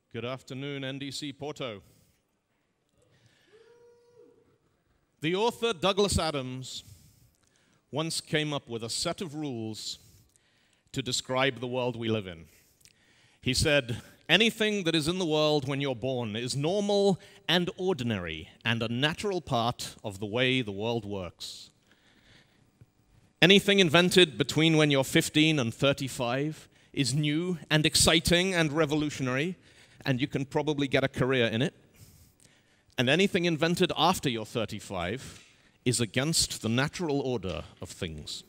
Good afternoon, NDC Porto. The author Douglas Adams once came up with a set of rules to describe the world we live in. He said, anything that is in the world when you're born is normal and ordinary and a natural part of the way the world works. Anything invented between when you're 15 and 35 is new and exciting and revolutionary, and you can probably get a career in it. And anything invented after you're 35 is against the natural order of things.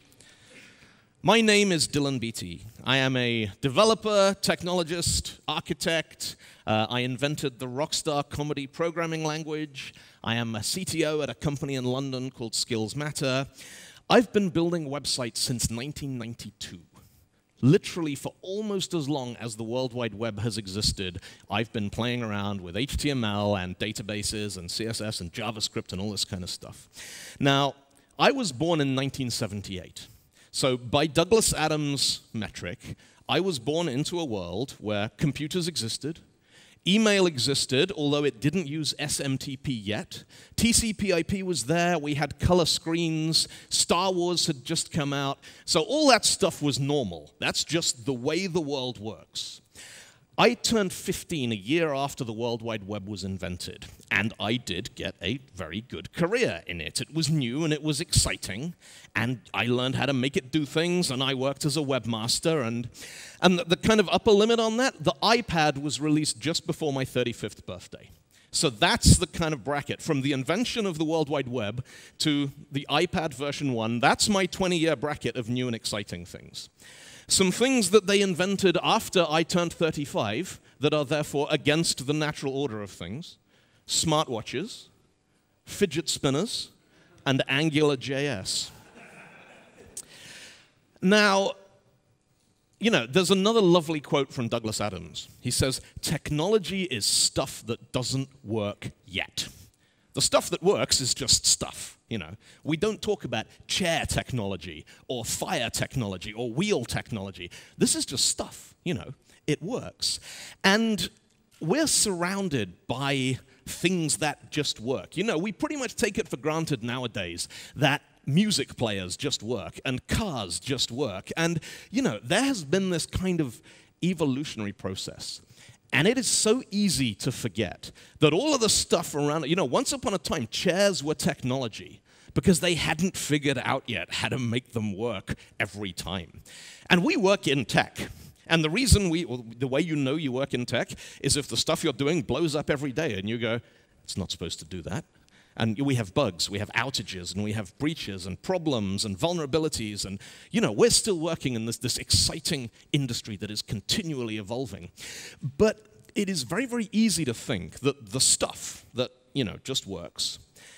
My name is Beattie. I am a developer, technologist, architect. I invented the Rockstar comedy programming language. I am a CTO at a company in London called Skills Matter. I've been building websites since 1992. Literally for almost as long as the World Wide Web has existed, I've been playing around with HTML and databases and CSS and JavaScript and all this kind of stuff. Now, I was born in 1978. So by Douglas Adams' metric, I was born into a world where computers existed, email existed, although it didn't use SMTP yet. TCP/IP was there, we had color screens, Star Wars had just come out, so all that stuff was normal. That's just the way the world works. I turned 15 a year after the World Wide Web was invented, and I did get a very good career in it. It was new and it was exciting, and I learned how to make it do things, and I worked as a webmaster, and the kind of upper limit on that, the iPad was released just before my 35th birthday. So that's the kind of bracket. From the invention of the World Wide Web to the iPad version 1, that's my 20-year bracket of new and exciting things. Some things that they invented after I turned 35 that are therefore against the natural order of things: smartwatches, fidget spinners, and AngularJS. Now, you know, there's another lovely quote from Douglas Adams. He says, technology is stuff that doesn't work yet. The stuff that works is just stuff, you know. We don't talk about chair technology or fire technology or wheel technology. This is just stuff, you know. It works. And we're surrounded by things that just work. You know, we pretty much take it for granted nowadays that music players just work and cars just work. And, you know, there has been this kind of evolutionary process. And it is so easy to forget that all of the stuff around it, you know, once upon a time, chairs were technology because they hadn't figured out yet how to make them work every time. And we work in tech. And the reason the way you know you work in tech is if the stuff you're doing blows up every day and you go, it's not supposed to do that. And we have bugs, we have outages, and we have breaches and problems and vulnerabilities. And, you know, we're still working in this exciting industry that is continually evolving. But it is very, very easy to think that the stuff that, you know, just works,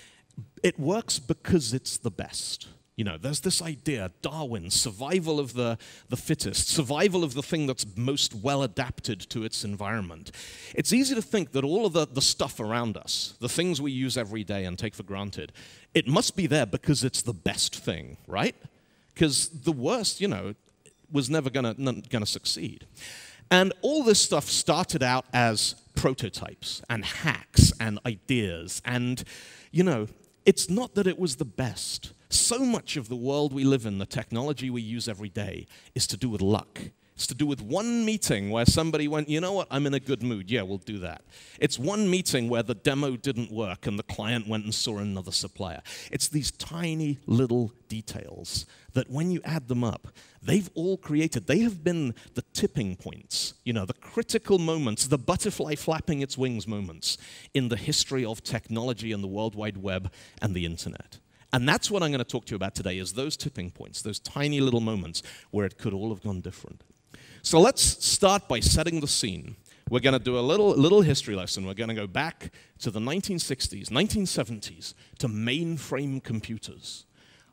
it works because it's the best. You know, there's this idea, Darwin, survival of the fittest, survival of the thing that's most well adapted to its environment. It's easy to think that all of the stuff around us, the things we use every day and take for granted, it must be there because it's the best thing, right? Because the worst, you know, was never gonna succeed. And all this stuff started out as prototypes and hacks and ideas. And, you know, it's not that it was the best. So much of the world we live in, the technology we use every day, is to do with luck. It's to do with one meeting where somebody went, you know what, I'm in a good mood. Yeah, we'll do that. It's one meeting where the demo didn't work and the client went and saw another supplier. It's these tiny little details that when you add them up, they've all created, they have been the tipping points, you know, the critical moments, the butterfly flapping its wings moments in the history of technology and the World Wide Web and the internet. And that's what I'm going to talk to you about today, is those tipping points, those tiny little moments where it could all have gone different. So let's start by setting the scene. We're going to do a little history lesson. We're going to go back to the 1960s, 1970s, to mainframe computers.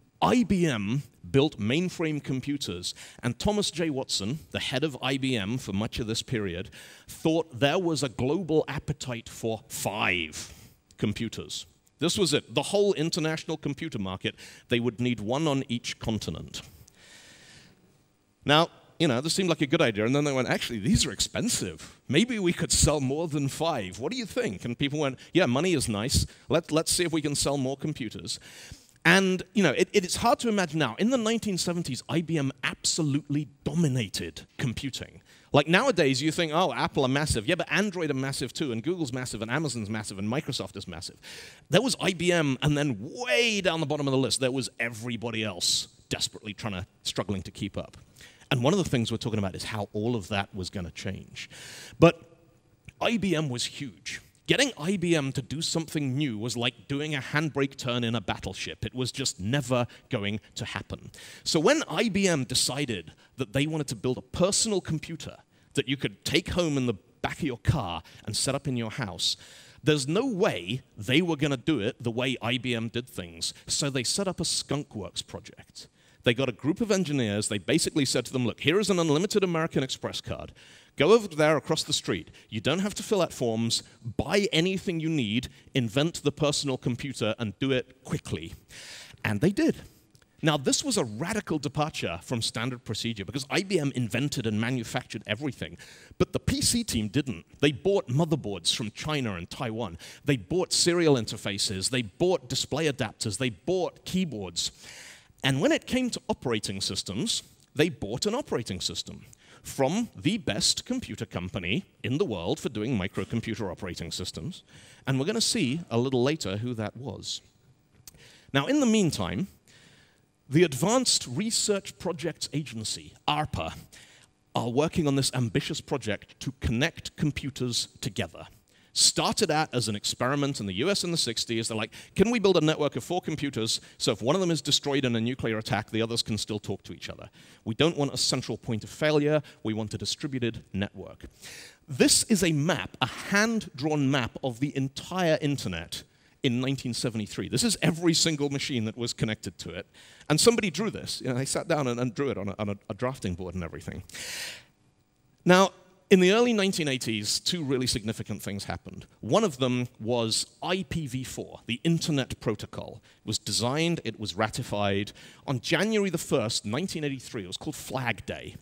IBM built mainframe computers, and Thomas J. Watson, the head of IBM for much of this period, thought there was a global appetite for 5 computers. This was it. The whole international computer market, they would need one on each continent. Now, this seemed like a good idea. And then they went, actually, these are expensive. Maybe we could sell more than 5. What do you think? And people went, yeah, money is nice. Let's see if we can sell more computers. And, it's hard to imagine now. In the 1970s, IBM absolutely dominated computing. Like nowadays, you think, oh, Apple are massive. Yeah, but Android are massive too, and Google's massive, and Amazon's massive, and Microsoft is massive. There was IBM, and then way down the bottom of the list, there was everybody else desperately struggling to keep up. And one of the things we're talking about is how all of that was going to change. But IBM was huge. Getting IBM to do something new was like doing a handbrake turn in a battleship. It was just never going to happen. So when IBM decided that they wanted to build a personal computer that you could take home in the back of your car and set up in your house, there's no way they were going to do it the way IBM did things. So they set up a skunkworks project. They got a group of engineers. They basically said to them, look, here is an unlimited American Express card. Go over there across the street. You don't have to fill out forms. Buy anything you need. Invent the personal computer and do it quickly. And they did. Now, this was a radical departure from standard procedure because IBM invented and manufactured everything. But the PC team didn't. They bought motherboards from China and Taiwan. They bought serial interfaces. They bought display adapters. They bought keyboards. And when it came to operating systems, they bought an operating system from the best computer company in the world for doing microcomputer operating systems. And we're going to see a little later who that was. Now, in the meantime, the Advanced Research Projects Agency, ARPA, are working on this ambitious project to connect computers together. Started out as an experiment in the US in the 60s. They're like, can we build a network of 4 computers so if one of them is destroyed in a nuclear attack, the others can still talk to each other? We don't want a central point of failure. We want a distributed network. This is a map, a hand-drawn map of the entire internet in 1973. This is every single machine that was connected to it. And somebody drew this. They sat down and drew it on a drafting board and everything. Now, in the early 1980s, 2 really significant things happened. One of them was IPv4, the Internet Protocol. It was designed, it was ratified. On January the 1st, 1983, it was called Flag Day.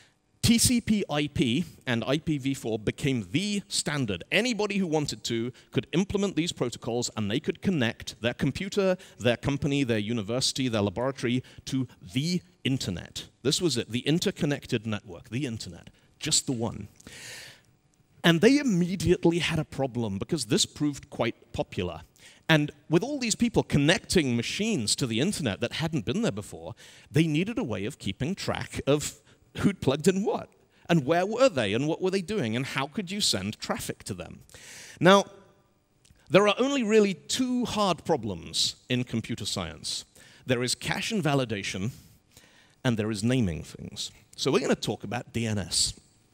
TCP/IP and IPv4 became the standard. Anybody who wanted to could implement these protocols, and they could connect their computer, their company, their university, their laboratory to the Internet. This was it, the interconnected network, the Internet. Just the one. And they immediately had a problem because this proved quite popular. And with all these people connecting machines to the internet that hadn't been there before, they needed a way of keeping track of who'd plugged in what, and where were they, and what were they doing, and how could you send traffic to them. Now, there are only really 2 hard problems in computer science. There is cache invalidation, and there is naming things. So we're going to talk about DNS.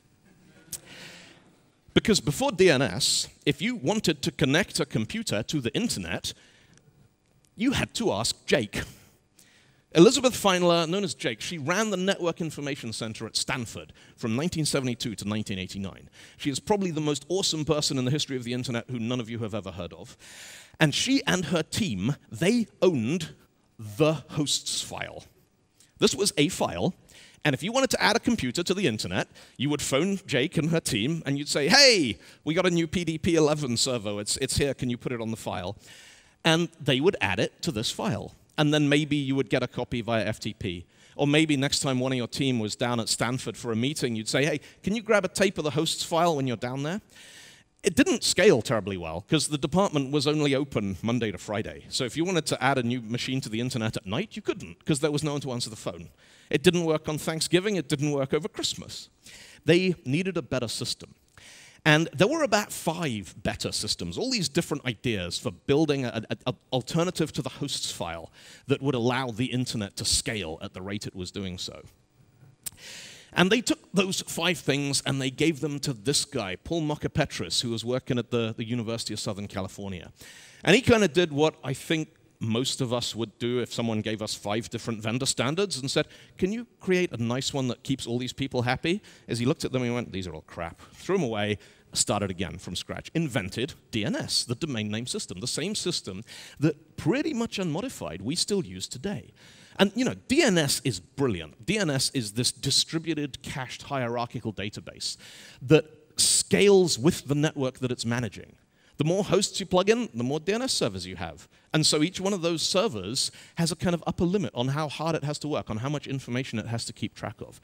Because before DNS, if you wanted to connect a computer to the internet, you had to ask Jake. Elizabeth Feinler, known as Jake, she ran the Network Information Center at Stanford from 1972 to 1989. She is probably the most awesome person in the history of the internet who none of you have ever heard of. And she and her team, they owned the hosts file. This was a file. And if you wanted to add a computer to the internet, you would phone Jake and her team, and you'd say, hey, we got a new PDP-11 servo. It's here. Can you put it on the file? And they would add it to this file. And then maybe you would get a copy via FTP. Or maybe next time one of your team was down at Stanford for a meeting, you'd say, hey, can you grab a tape of the hosts file when you're down there? It didn't scale terribly well, because the department was only open Monday to Friday. So if you wanted to add a new machine to the internet at night, you couldn't, because there was no one to answer the phone. It didn't work on Thanksgiving. It didn't work over Christmas. They needed a better system. And there were about 5 better systems, all these different ideas for building an alternative to the hosts file that would allow the internet to scale at the rate it was doing so. And they took those 5 things and they gave them to this guy, Paul Mockapetris, who was working at the University of Southern California. And he kind of did what I think most of us would do if someone gave us 5 different vendor standards and said, can you create a nice one that keeps all these people happy? As he looked at them, he went, these are all crap. Threw them away, started again from scratch. Invented DNS, the domain name system, the same system that pretty much unmodified we still use today. And DNS is brilliant. DNS is this distributed, cached, hierarchical database that scales with the network that it's managing. The more hosts you plug in, the more DNS servers you have. And so each one of those servers has a kind of upper limit on how hard it has to work, on how much information it has to keep track of.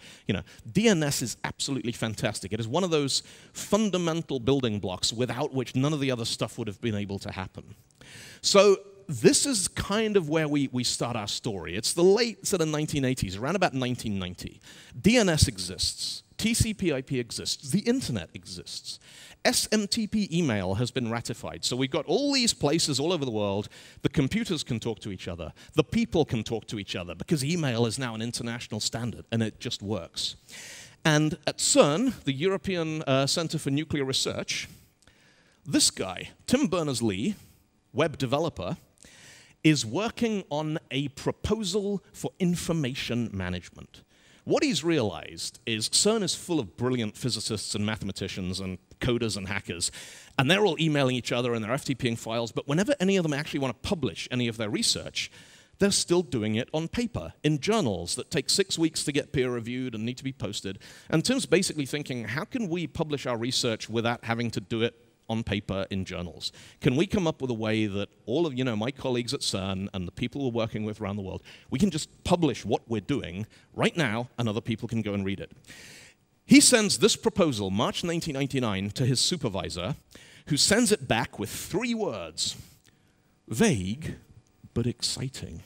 DNS is absolutely fantastic. It is one of those fundamental building blocks without which none of the other stuff would have been able to happen. So this is kind of where we start our story. It's the late sort of 1980s, around about 1990. DNS exists. TCP/IP exists. The internet exists. SMTP email has been ratified. So we've got all these places all over the world. The computers can talk to each other. The people can talk to each other because email is now an international standard, and it just works. And at CERN, the European Center for Nuclear Research, this guy, Tim Berners-Lee, web developer, is working on a proposal for information management. What he's realized is CERN is full of brilliant physicists and mathematicians and coders and hackers, and they're all emailing each other and they're FTPing files, but whenever any of them actually want to publish any of their research, they're still doing it on paper, in journals that take 6 weeks to get peer-reviewed and need to be posted. And Tim's basically thinking, how can we publish our research without having to do it on paper in journals? Can we come up with a way that all of my colleagues at CERN and the people we're working with around the world, we can just publish what we're doing right now and other people can go and read it? He sends this proposal, March 1999, to his supervisor, who sends it back with 3 words: vague, but exciting.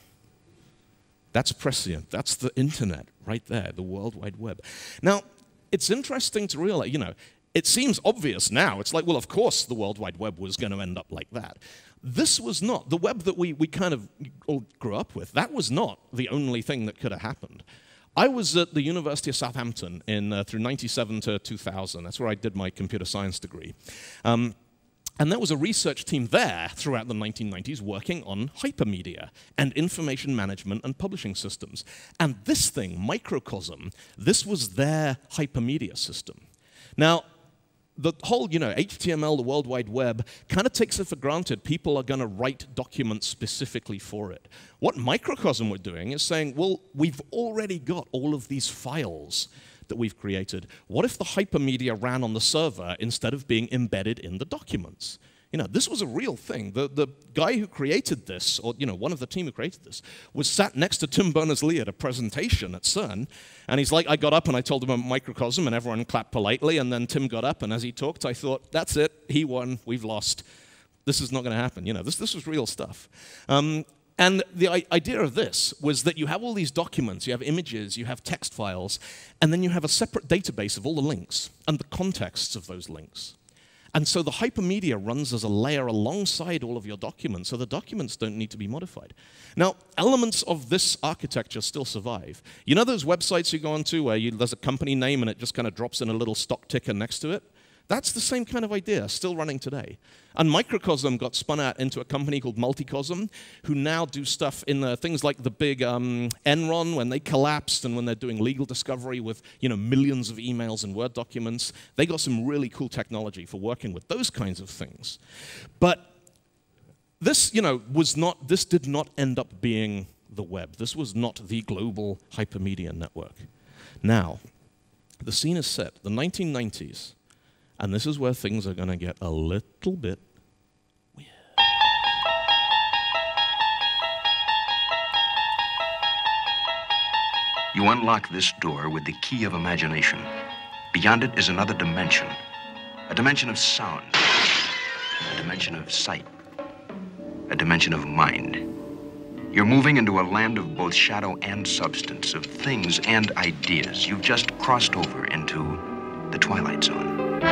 That's prescient. That's the internet right there, the World Wide Web. Now, it's interesting to realize, it seems obvious now. It's like, well, of course the World Wide Web was going to end up like that. This was not. The web that we kind of all grew up with, that was not the only thing that could have happened. I was at the University of Southampton through 97 to 2000. That's where I did my computer science degree. And there was a research team there throughout the 1990s working on hypermedia and information management and publishing systems. And this thing, Microcosm, this was their hypermedia system. Now, the whole, HTML, the World Wide Web, kind of takes it for granted people are going to write documents specifically for it. What Microcosm were doing is saying, well, we've already got all of these files that we've created. What if the hypermedia ran on the server instead of being embedded in the documents? This was a real thing. The guy who created this, or one of the team who created this, was sat next to Tim Berners-Lee at a presentation at CERN, and he's like, I got up and I told him about Microcosm, and everyone clapped politely, and then Tim got up, and as he talked, I thought, that's it, he won, we've lost. This is not going to happen. This was real stuff. And the idea of this was that you have all these documents, you have images, you have text files, and then you have a separate database of all the links and the contexts of those links. And so the hypermedia runs as a layer alongside all of your documents, so the documents don't need to be modified. Now, elements of this architecture still survive. Those websites you go onto where there's a company name and it just kind of drops in a little stock ticker next to it? That's the same kind of idea, still running today. And Microcosm got spun out into a company called Multicosm, who now do stuff in things like the big Enron, when they collapsed, and when they're doing legal discovery with millions of emails and Word documents. They got some really cool technology for working with those kinds of things. But this, this did not end up being the web. This was not the global hypermedia network. Now, the scene is set, the 1990s. And this is where things are going to get a little bit weird. You unlock this door with the key of imagination. Beyond it is another dimension. A dimension of sound. A dimension of sight. A dimension of mind. You're moving into a land of both shadow and substance, of things and ideas. You've just crossed over into the Twilight Zone.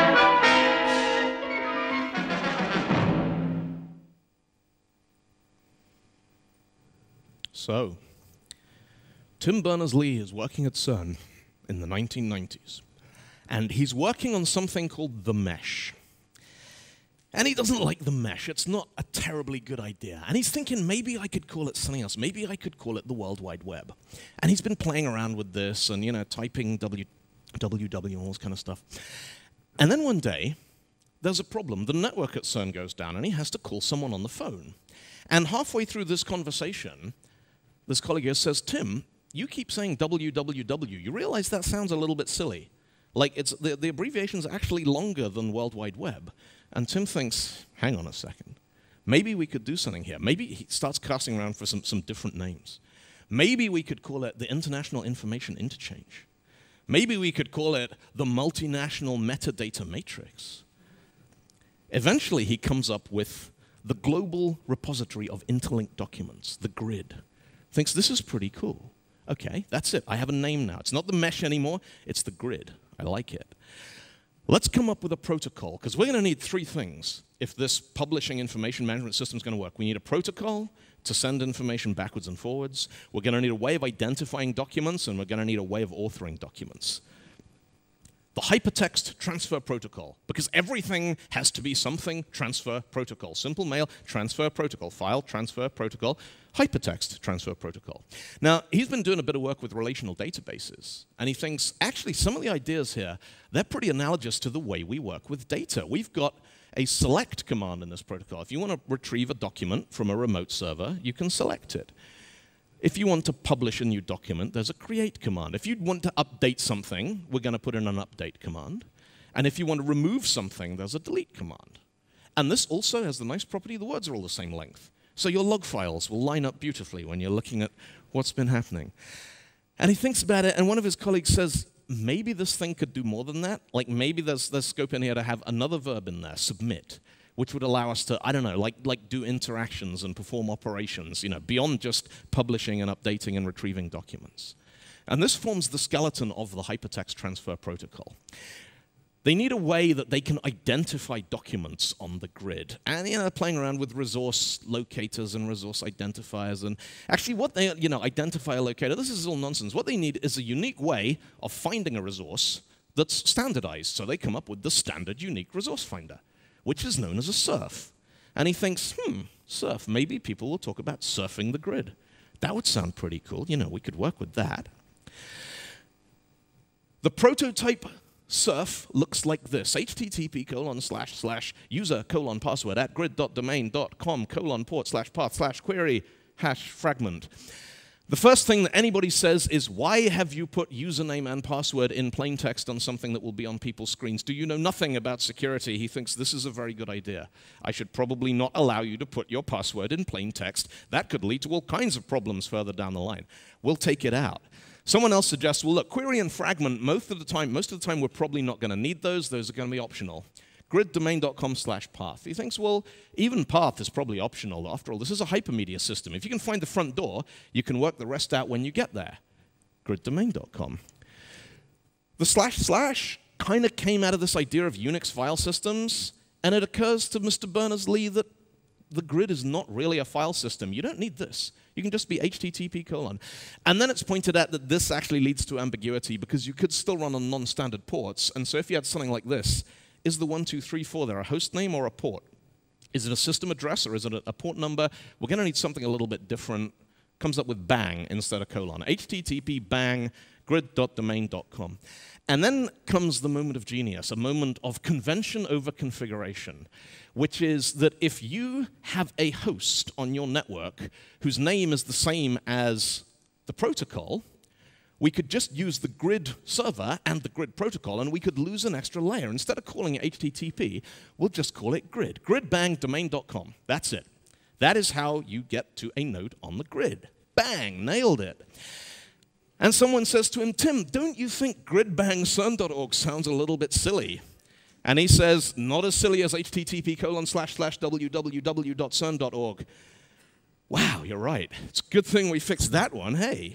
So, Tim Berners-Lee is working at CERN in the 1990s, and he's working on something called the mesh. And he doesn't like the mesh. It's not a terribly good idea. And he's thinking, maybe I could call it something else. Maybe I could call it the World Wide Web. And he's been playing around with this and, typing www and all this kind of stuff. And then one day, there's a problem. The network at CERN goes down, and he has to call someone on the phone. And halfway through this conversation, this colleague here says, Tim, you keep saying www. You realize that sounds a little bit silly. Like, the abbreviation's actually longer than World Wide Web. And Tim thinks, hang on a second. Maybe we could do something here. Maybe he starts casting around for some different names. Maybe we could call it the International Information Interchange. Maybe we could call it the Multinational Metadata Matrix. Eventually, he comes up with the Global Repository of Interlinked Documents, the GRID. Thinks this is pretty cool. Okay, that's it. I have a name now. It's not the mesh anymore. It's the GRID. I like it. Let's come up with a protocol, because we're going to need three things if this publishing information management system is going to work. We need a protocol to send information backwards and forwards. We're going to need a way of identifying documents, and we're going to need a way of authoring documents. The hypertext transfer protocol, because everything has to be something transfer protocol. Simple mail, transfer protocol. File, transfer protocol. Hypertext transfer protocol. Now, he's been doing a bit of work with relational databases, and he thinks, actually, some of the ideas here, they're pretty analogous to the way we work with data. We've got a select command in this protocol. If you want to retrieve a document from a remote server, you can select it. If you want to publish a new document, there's a create command. If you want to update something, we're going to put in an update command. And if you want to remove something, there's a delete command. And this also has the nice property, the words are all the same length. So your log files will line up beautifully when you're looking at what's been happening. And he thinks about it, and one of his colleagues says, maybe this thing could do more than that. Like maybe there's scope in here to have another verb in there, submit, which would allow us to, I don't know, like do interactions and perform operations, beyond just publishing and updating and retrieving documents. And this forms the skeleton of the hypertext transfer protocol. They need a way that they can identify documents on the grid. And they're playing around with resource locators and resource identifiers. And actually what they, identifier locator, this is all nonsense. What they need is a unique way of finding a resource that's standardized. So they come up with the standard unique resource finder, which is known as a surf. And he thinks, surf, maybe people will talk about surfing the grid. That would sound pretty cool. We could work with that. The prototype surf looks like this: http://user:/password@grid.domain.com:port/path/query #fragment. The first thing that anybody says is, why have you put username and password in plain text on something that will be on people's screens? Do you know nothing about security? He thinks this is a very good idea. I should probably not allow you to put your password in plain text. That could lead to all kinds of problems further down the line. We'll take it out. Someone else suggests, well, look, query and fragment, most of the time we're probably not going to need those. Those are going to be optional. Griddomain.com/path. He thinks, well, even path is probably optional. After all, this is a hypermedia system. If you can find the front door, you can work the rest out when you get there. Griddomain.com. The // kind of came out of this idea of Unix file systems, and it occurs to Mr. Berners-Lee that the grid is not really a file system. You don't need this. You can just be http://. And then it's pointed out that this actually leads to ambiguity because you could still run on non-standard ports. And so if you had something like this, is the 1234 there a host name or a port? Is it a system address or is it a port number? We're going to need something a little bit different. Comes up with bang instead of colon. http bang grid.domain.com. And then comes the moment of genius, a moment of convention over configuration, which is that if you have a host on your network whose name is the same as the protocol, we could just use the grid server and the grid protocol, and we could lose an extra layer. Instead of calling it HTTP, we'll just call it grid. Gridbangdomain.com. That's it. That is how you get to a node on the grid. Bang, nailed it. And someone says to him, Tim, don't you think gridbangcern.org sounds a little bit silly? And he says, not as silly as http://www.cern.org. Wow, you're right. It's a good thing we fixed that one, hey,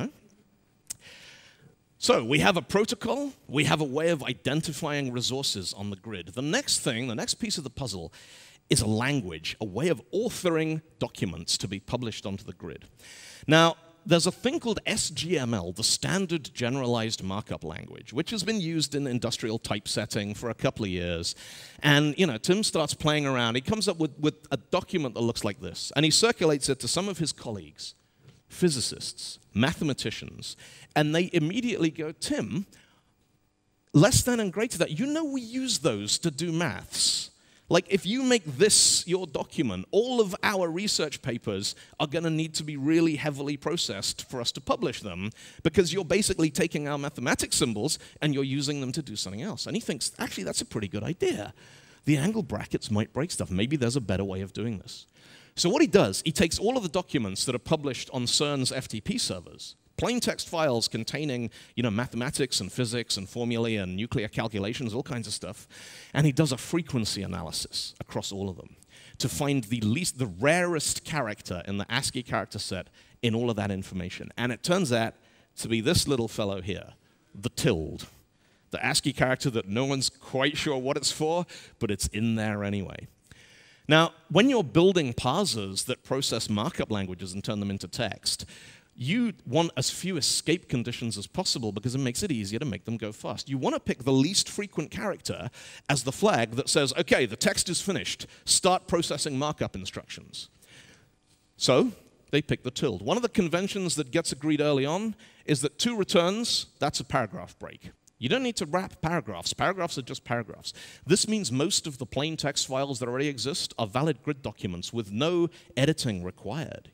So we have a protocol, we have a way of identifying resources on the grid. The next thing, the next piece of the puzzle is a language, a way of authoring documents to be published onto the grid. Now, there's a thing called SGML, the Standard Generalized Markup Language, which has been used in industrial typesetting for a couple of years. And, Tim starts playing around. He comes up with a document that looks like this, and he circulates it to some of his colleagues, physicists, mathematicians, and they immediately go, Tim, less than and greater than, we use those to do maths. Like, if you make this your document, all of our research papers are going to need to be really heavily processed for us to publish them, because you're basically taking our mathematics symbols and you're using them to do something else. And he thinks, actually, that's a pretty good idea. The angle brackets might break stuff. Maybe there's a better way of doing this. So what he does, he takes all of the documents that are published on CERN's FTP servers, plain text files containing, mathematics and physics and formulae and nuclear calculations, all kinds of stuff, and he does a frequency analysis across all of them to find the rarest character in the ASCII character set in all of that information. And it turns out to be this little fellow here, the tilde, the ASCII character that no one's quite sure what it's for, but it's in there anyway. Now, when you're building parsers that process markup languages and turn them into text, you want as few escape conditions as possible because it makes it easier to make them go fast. You want to pick the least frequent character as the flag that says, okay, the text is finished, start processing markup instructions. So they pick the tilde. One of the conventions that gets agreed early on is that 2 returns, that's a paragraph break. You don't need to wrap paragraphs. Paragraphs are just paragraphs. This means most of the plain text files that already exist are valid grid documents with no editing required,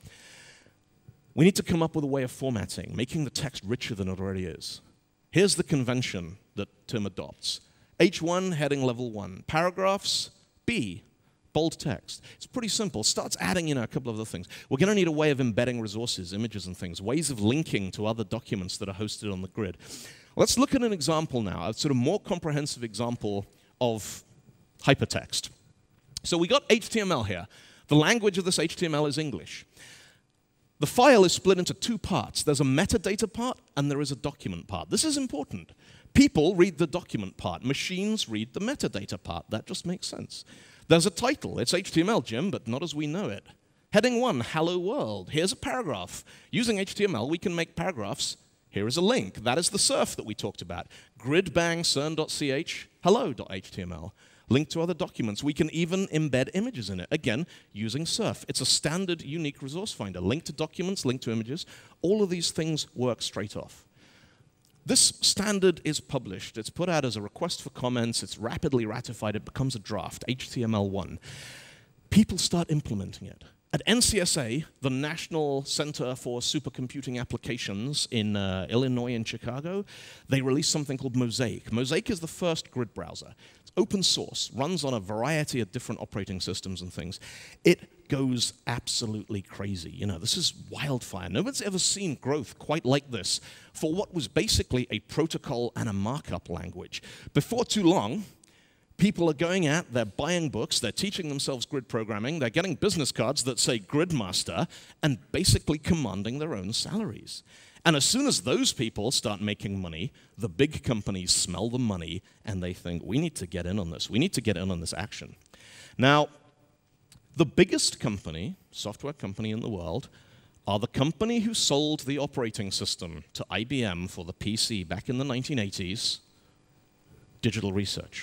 We need to come up with a way of formatting, making the text richer than it already is. Here's the convention that Tim adopts. H1, heading level 1. Paragraphs, B, bold text. It's pretty simple. Starts adding a couple of other things. We're going to need a way of embedding resources, images and things, ways of linking to other documents that are hosted on the grid. Let's look at an example now, a sort of more comprehensive example of hypertext. So we got HTML here. The language of this HTML is English. The file is split into 2 parts. There's a metadata part and there is a document part. This is important. People read the document part. Machines read the metadata part. That just makes sense. There's a title. It's HTML, Jim, but not as we know it. Heading 1, Hello World. Here's a paragraph. Using HTML, we can make paragraphs. Here is a link. That is the surf that we talked about. Gridbang cern.ch, hello.html. Link to other documents. We can even embed images in it. Again, using surf. It's a standard unique resource finder. Link to documents, link to images. All of these things work straight off. This standard is published. It's put out as a request for comments. It's rapidly ratified. It becomes a draft, HTML1. People start implementing it. At NCSA, the National Center for Supercomputing Applications in Illinois and Chicago, they released something called Mosaic. Mosaic is the first grid browser. It's open source, runs on a variety of different operating systems and things. It goes absolutely crazy. This is wildfire. Nobody's ever seen growth quite like this for what was basically a protocol and a markup language. Before too long, people are going out, they're buying books, they're teaching themselves grid programming, they're getting business cards that say Gridmaster, and basically commanding their own salaries. And as soon as those people start making money, the big companies smell the money, and they think, we need to get in on this. We need to get in on this action. Now, the biggest company, software company in the world, are the company who sold the operating system to IBM for the PC back in the 1980s, Digital Research.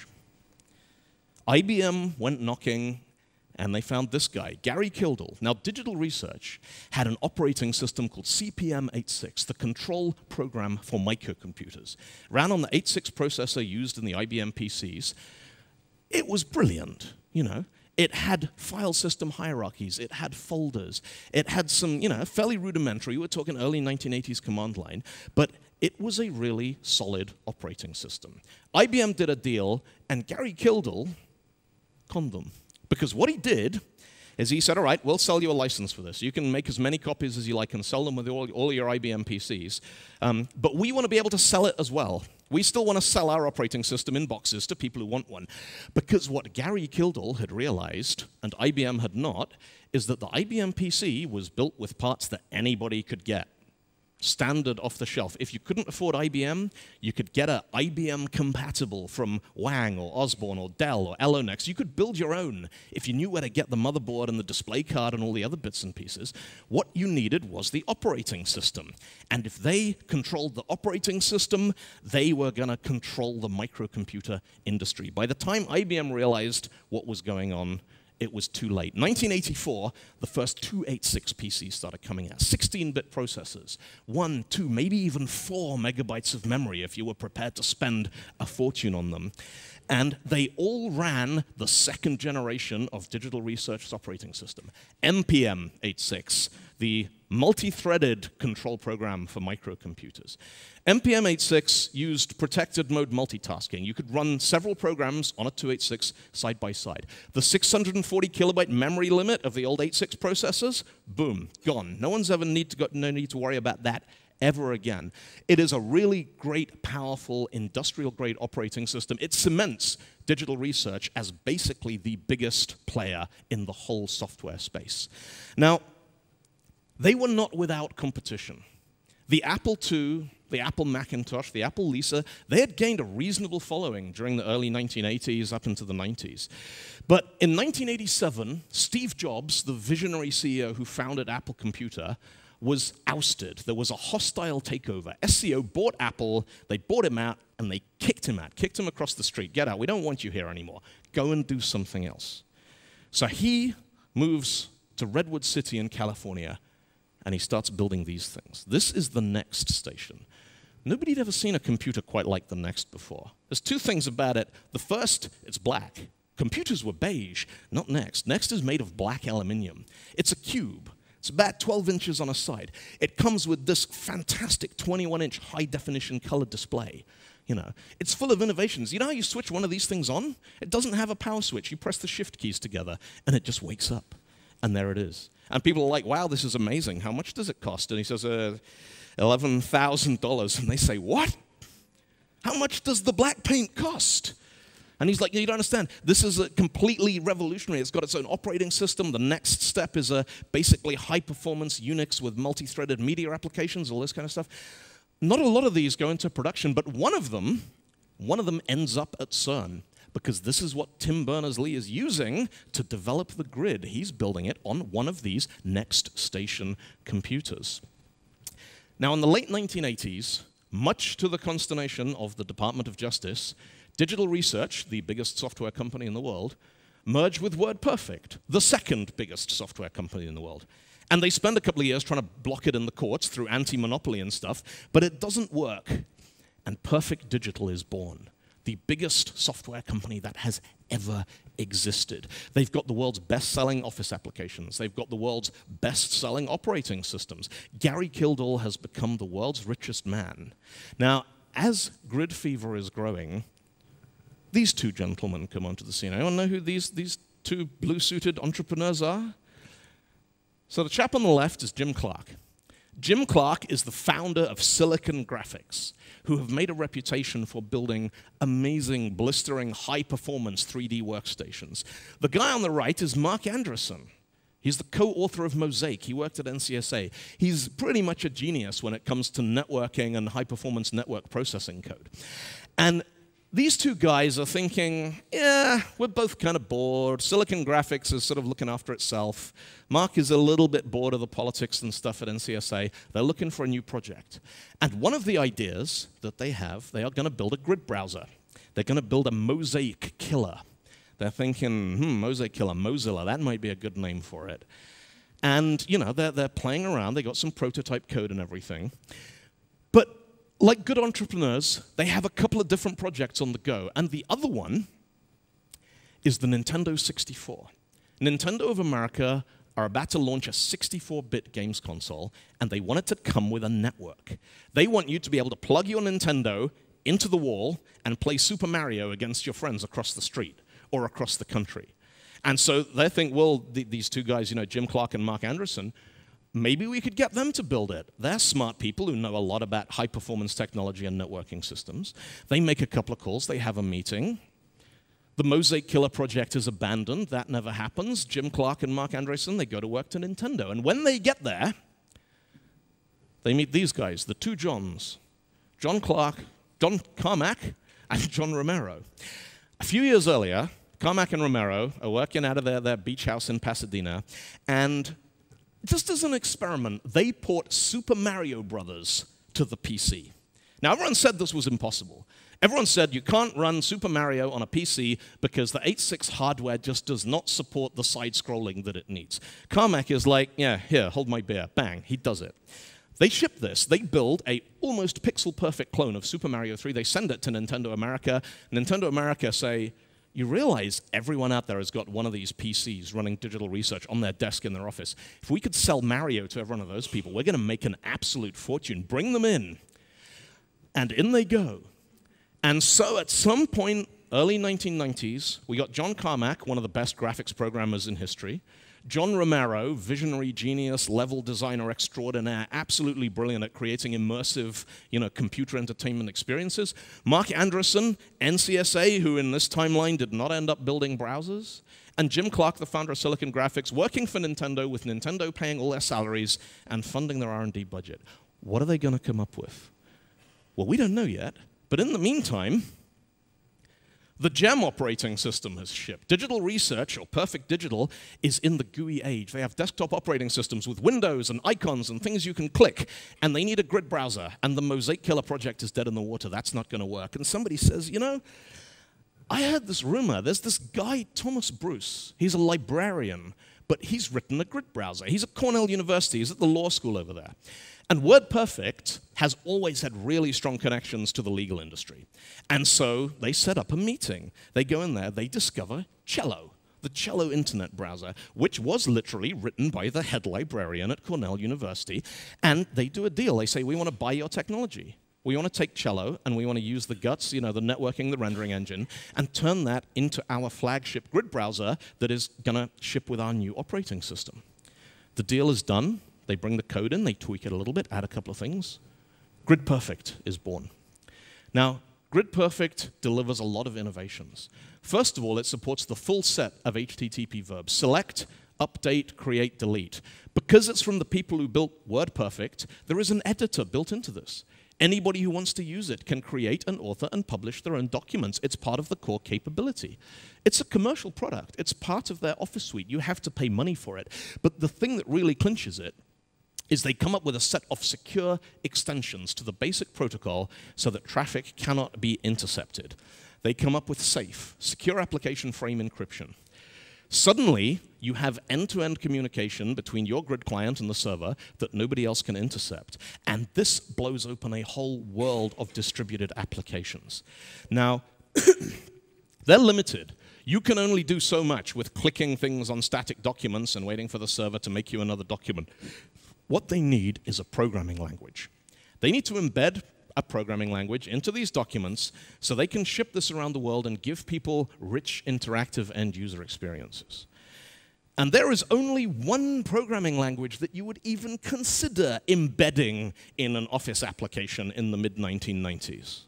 IBM went knocking, and they found this guy, Gary Kildall. Now, Digital Research had an operating system called CPM86, the control program for microcomputers. Ran on the 86 processor used in the IBM PCs. It was brilliant, It had file system hierarchies. It had folders. It had some, fairly rudimentary, we're talking early 1980s command line, but it was a really solid operating system. IBM did a deal, and Gary Kildall conned them. Because what he did is he said, all right, we'll sell you a license for this. You can make as many copies as you like and sell them with all your IBM PCs. But we want to be able to sell it as well. We still want to sell our operating system in boxes to people who want one. Because what Gary Kildall had realized, and IBM had not, is that the IBM PC was built with parts that anybody could get. Standard off the shelf. If you couldn't afford IBM, you could get an IBM compatible from Wang or Osborne or Dell or Elonex. You could build your own if you knew where to get the motherboard and the display card and all the other bits and pieces. What you needed was the operating system. And if they controlled the operating system, they were going to control the microcomputer industry. By the time IBM realized what was going on, it was too late. 1984, the first 286 PCs started coming out. 16-bit processors, 1, 2, maybe even 4 megabytes of memory if you were prepared to spend a fortune on them. And they all ran the second generation of Digital Research's operating system, NPM 86, the multi-threaded control program for microcomputers. NPM 86 used protected mode multitasking. You could run several programs on a 286 side by side. The 640 kilobyte memory limit of the old 86 processors, boom, gone. No one's ever no need to worry about that ever again. It is a really great, powerful, industrial-grade operating system. It cements Digital Research as basically the biggest player in the whole software space. Now, they were not without competition. The Apple II, the Apple Macintosh, the Apple Lisa, they had gained a reasonable following during the early 1980s up into the 90s. But in 1987, Steve Jobs, the visionary CEO who founded Apple Computer, was ousted. There was a hostile takeover. SCO bought Apple, they bought him out, and they kicked him across the street. Get out, we don't want you here anymore. Go and do something else. So he moves to Redwood City in California, and he starts building these things. This is the Next station. Nobody had ever seen a computer quite like the Next before. There's two things about it. The first, it's black. Computers were beige, not Next. Next is made of black aluminium. It's a cube. It's about 12 inches on a side. It comes with this fantastic 21-inch high-definition color display. You know, it's full of innovations. You know how you switch one of these things on? It doesn't have a power switch. You press the shift keys together, and it just wakes up. And there it is. And people are like, wow, this is amazing. How much does it cost? And he says, $11,000. And they say, what? How much does the black paint cost? And he's like, you don't understand. This is a completely revolutionary. It's got its own operating system. The next step is basically high-performance Unix with multi-threaded media applications, all this kind of stuff. Not a lot of these go into production, but one of them ends up at CERN, because this is what Tim Berners-Lee is using to develop the grid. He's building it on one of these Next Station computers. Now, in the late 1980s, much to the consternation of the Department of Justice, Digital Research, the biggest software company in the world, merged with WordPerfect, the second biggest software company in the world. And they spend a couple of years trying to block it in the courts through anti-monopoly and stuff, but it doesn't work. And Perfect Digital is born, the biggest software company that has ever existed. They've got the world's best-selling Office applications. They've got the world's best-selling operating systems. Gary Kildall has become the world's richest man. Now, as grid fever is growing, these two gentlemen come onto the scene. Anyone know who these two blue-suited entrepreneurs are? So the chap on the left is Jim Clark. Jim Clark is the founder of Silicon Graphics, who have made a reputation for building amazing, blistering, high-performance 3D workstations. The guy on the right is Marc Andreessen. He's the co-author of Mosaic. He worked at NCSA. He's pretty much a genius when it comes to networking and high-performance network processing code. And these two guys are thinking, yeah, we're both kind of bored. Silicon Graphics is sort of looking after itself. Mark is a little bit bored of the politics and stuff at NCSA. They're looking for a new project. And one of the ideas that they have, they are going to build a grid browser. They're going to build a Mosaic killer. They're thinking, Mosaic killer, Mozilla, that might be a good name for it. And, you know, they're playing around. They got some prototype code and everything. But like good entrepreneurs, they have a couple of different projects on the go. And the other one is the Nintendo 64. Nintendo of America are about to launch a 64-bit games console, and they want it to come with a network. They want you to be able to plug your Nintendo into the wall and play Super Mario against your friends across the street or across the country. And so they think, well, these two guys, you know, Jim Clark and Marc Andreessen, maybe we could get them to build it. They're smart people who know a lot about high-performance technology and networking systems. They make a couple of calls. They have a meeting. The Mosaic Killer project is abandoned. That never happens. Jim Clark and Marc Andreessen, they go to work to Nintendo. And when they get there, they meet these guys, the two Johns, John Carmack and John Romero. A few years earlier, Carmack and Romero are working out of their beach house in Pasadena, and just as an experiment, they port Super Mario Brothers to the PC. Now, everyone said this was impossible. Everyone said you can't run Super Mario on a PC because the 8.6 hardware just does not support the side-scrolling that it needs. Carmack is like, yeah, here, hold my beer. Bang, he does it. They ship this. They build a almost pixel-perfect clone of Super Mario 3. They send it to Nintendo America. Nintendo America say, you realize everyone out there has got one of these PCs running digital research on their desk in their office. If we could sell Mario to every one of those people, we're going to make an absolute fortune. Bring them in. And in they go. And so at some point, early 1990s, we got John Carmack, one of the best graphics programmers in history, John Romero, visionary genius, level designer extraordinaire, absolutely brilliant at creating immersive, computer entertainment experiences. Marc Andreessen, NCSA, who in this timeline did not end up building browsers. And Jim Clark, the founder of Silicon Graphics, working for Nintendo, with Nintendo paying all their salaries and funding their R&D budget. What are they going to come up with? Well, we don't know yet. But in the meantime, the GEM operating system has shipped. Digital Research, or Perfect Digital, is in the GUI age. They have desktop operating systems with windows and icons and things you can click, and they need a grid browser, and the Mosaic Killer project is dead in the water. That's not going to work. And somebody says, I heard this rumor. There's this guy, Thomas Bruce. He's a librarian, but he's written a grid browser. He's at Cornell University. He's at the law school over there. And WordPerfect has always had really strong connections to the legal industry. And so they set up a meeting. They go in there, they discover Cello, the Cello internet browser, which was literally written by the head librarian at Cornell University. And they do a deal. They say, we want to buy your technology. We want to take Cello, and we want to use the guts, the networking, the rendering engine, and turn that into our flagship grid browser that is going to ship with our new operating system. The deal is done. They bring the code in, they tweak it a little bit, add a couple of things. GridPerfect is born. Now, GridPerfect delivers a lot of innovations. First of all, it supports the full set of HTTP verbs: select, update, create, delete. Because it's from the people who built WordPerfect, there is an editor built into this. Anybody who wants to use it can create and author and publish their own documents. It's part of the core capability. It's a commercial product. It's part of their Office suite. You have to pay money for it. But the thing that really clinches it is they come up with a set of secure extensions to the basic protocol so that traffic cannot be intercepted. They come up with SAFE, Secure Application Frame Encryption. Suddenly, you have end-to-end communication between your grid client and the server that nobody else can intercept. And this blows open a whole world of distributed applications. Now, they're limited. You can only do so much with clicking things on static documents and waiting for the server to make you another document. What they need is a programming language. They need to embed a programming language into these documents so they can ship this around the world and give people rich, interactive end-user experiences. And there is only one programming language that you would even consider embedding in an Office application in the mid-1990s.